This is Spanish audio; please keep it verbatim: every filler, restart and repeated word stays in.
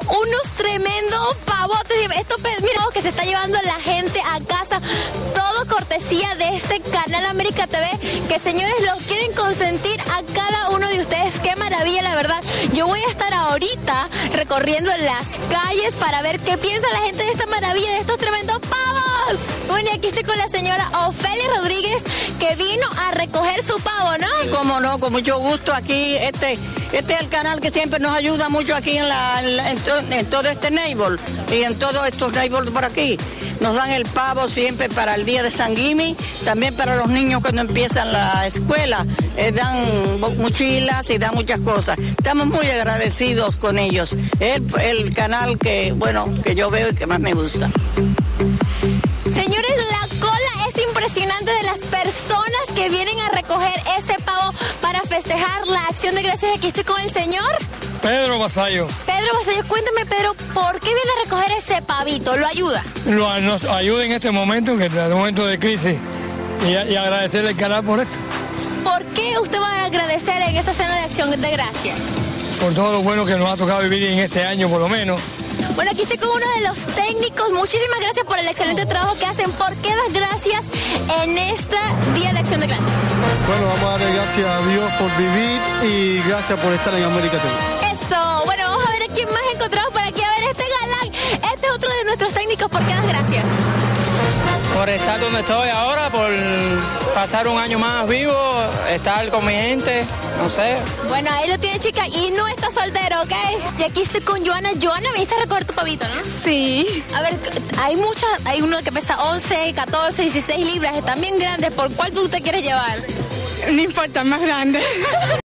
unos tremendos pavotes. Esto, mira, que se está llevando la gente a casa. Todo cortesía de este canal América T V, que señores los quieren consentir a cada uno de ustedes. Qué maravilla, la verdad. Yo voy a estar ahorita recorriendo las calles para ver qué piensa la gente de esta maravilla, de estos tremendos pavos. Bueno, y aquí estoy con la señora Ofelia Rodríguez, que vino a recoger su pavo, ¿no? Cómo no, con mucho gusto aquí. Este, este es el canal que siempre nos ayuda mucho aquí en, la, en, la, en, to, en todo este neighbor y en todos estos neighbors por aquí. Nos dan el pavo siempre para el día de San Gimi, también para los niños cuando empiezan la escuela, eh, dan mochilas y dan muchas cosas. Estamos muy agradecidos con ellos. Es el, el canal que, bueno, que yo veo y que más me gusta. Señores, la cola es impresionante de las personas que vienen a recoger ese pavo para festejar la Acción de Gracias. Aquí estoy con el señor Pedro Vasallo. Pedro Vasallo, cuéntame, Pedro, ¿por qué viene a recoger ese pavito? ¿Lo ayuda? Lo, nos ayuda en este momento, que es un momento de crisis, y, y agradecerle al canal por esto. ¿Por qué usted va a agradecer en esta cena de Acción de Gracias? Por todo lo bueno que nos ha tocado vivir en este año, por lo menos. Bueno, aquí estoy con uno de los técnicos. Muchísimas gracias por el excelente trabajo que hacen. ¿Por qué das gracias en este Día de Acción de Gracias? Bueno, vamos a darle gracias a Dios por vivir y gracias por estar en América T V. Eso. Bueno, vamos a ver a quién más encontramos por aquí. A ver, este galán. Este es otro de nuestros técnicos. ¿Por qué das gracias? Por estar donde estoy ahora, por pasar un año más vivo, estar con mi gente, no sé. Bueno, ahí lo tiene, chica, y no está soltero, ¿ok? Y aquí estoy con Joana. Joana, viniste a recoger tu pavito, ¿no? Sí. A ver, hay muchas, hay uno que pesa once, catorce, dieciséis libras, están bien grandes. ¿Por cuál tú te quieres llevar? No importa, más grande.